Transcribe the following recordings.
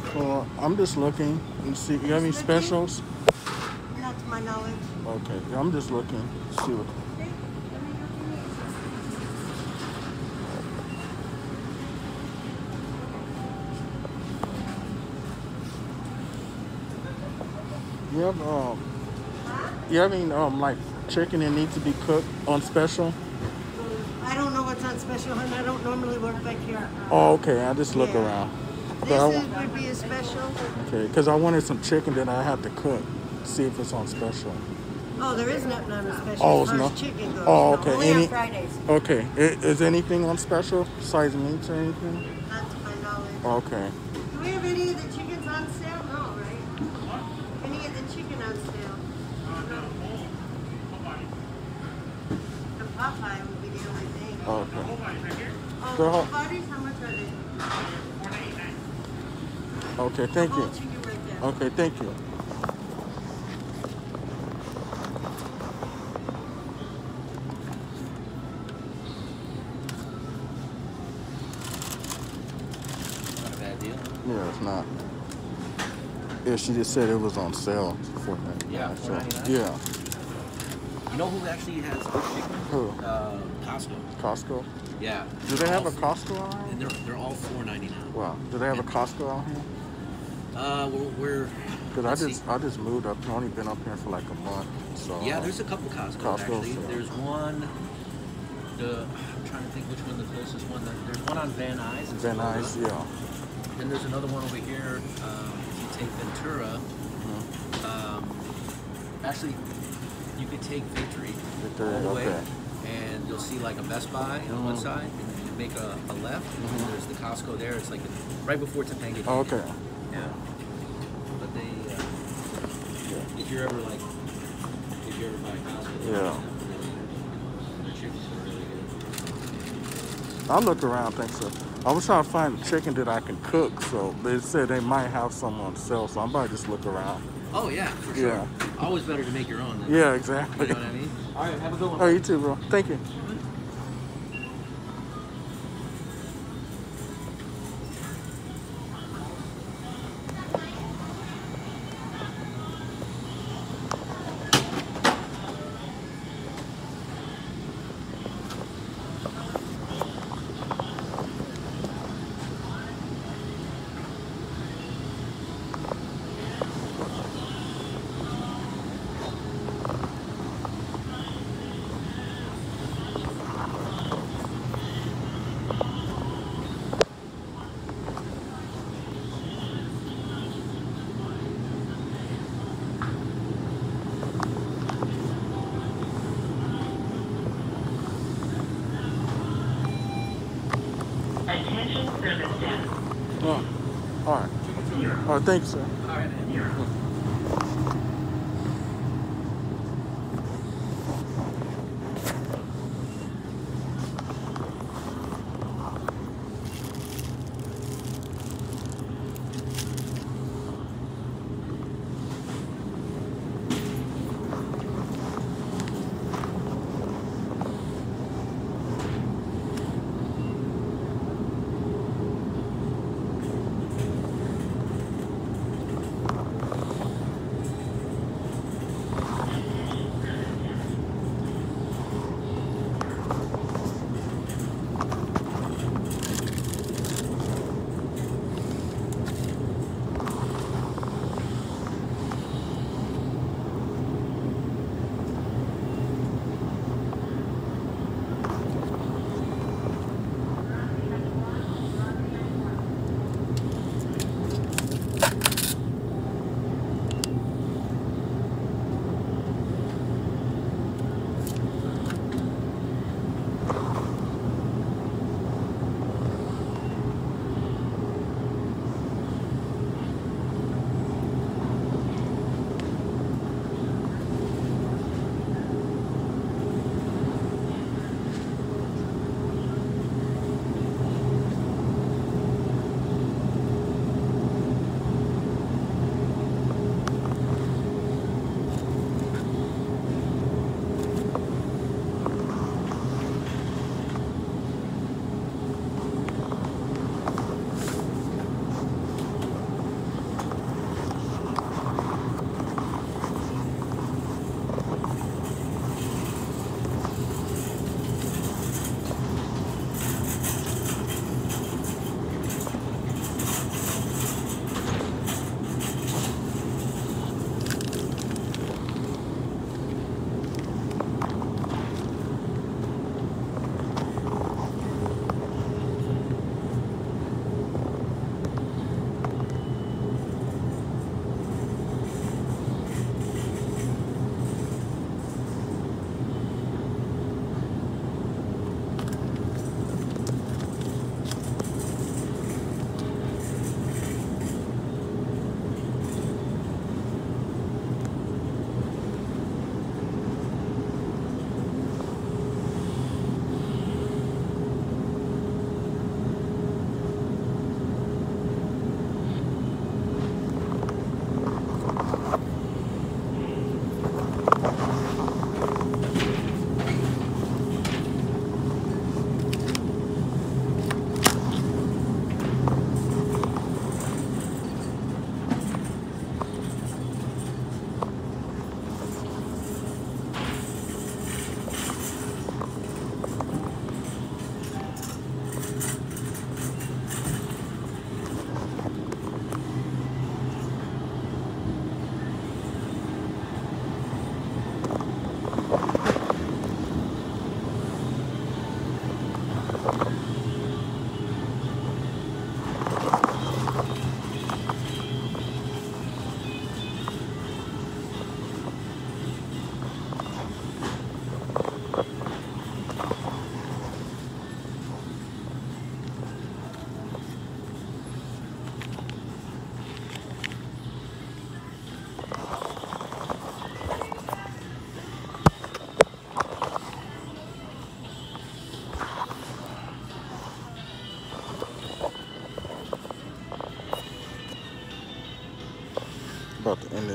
Well, I'm just looking. You see, you have any Just looking? specials? Not to my knowledge. Okay, I'm just looking. See what. Okay, let me know if you need You have Huh? you have any like chicken that needs to be cooked on special? I don't know what's on special, and I don't normally work back here. Oh, okay. I just look Yeah. around. This But is, would be a special. okay, because I wanted some chicken that I have to cook. See if it's on special. Oh, there is nothing on a special Oh, as it's far no. as chicken goes. Oh, No, okay. only on Fridays. Okay. Is anything on special besides meats or anything? Not to my knowledge. Okay. Do we have any of the chickens on sale? No, right? Any of the chicken on sale? The Popeye would be the only thing. Okay. Oh, The the whole- bodies, how much are they? Okay. The Thank whole you. chicken right there. Okay. Thank you. Not a bad deal. Yeah, it's not. Yeah, she just said it was on sale for me. Yeah, So, $4.99? yeah. You know who actually has good chicken? Who? Costco. Costco. Yeah. Do they have a All four- Costco out And here? they're all $4.99. Wow. Do they have a Costco out here? We're Because let's see. I just moved up. I've only been up here for like a month. So Yeah, there's a couple Costco's Costco's, actually. yeah. There's one. I'm trying to think which one the closest one. There's one on Van Nuys. in Van Sonoma. Nuys, yeah. Then there's another one over here. If you take Ventura, Mhm. actually, you could take Victory Victory, all the way, okay. and you'll see like a Best Buy on one Mhm. side, and then you make a left, and Mhm. there's the Costco there. It's like right before Topanga Oh, Canyon. okay. Yeah. But they, Yeah. if you're ever by Costco, Yeah. the chickens are really good. I'll look around, thanks. So I was trying to find chicken that I can cook, so they said they might have some on sale, so I'm about to just look around. Oh yeah, for sure. Yeah. Always better to make your own. Than, Yeah, You exactly. know what I mean? All right, have a good one. Oh, you too, bro. Thank you. Attention service staff. Oh, all right. All right, thanks, sir. All right, man.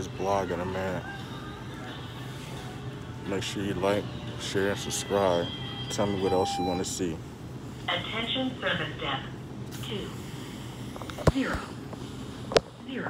this blog in a minute. Make sure you like, share, and subscribe. Tell me what else you want to see. Attention service desk 2 0 0.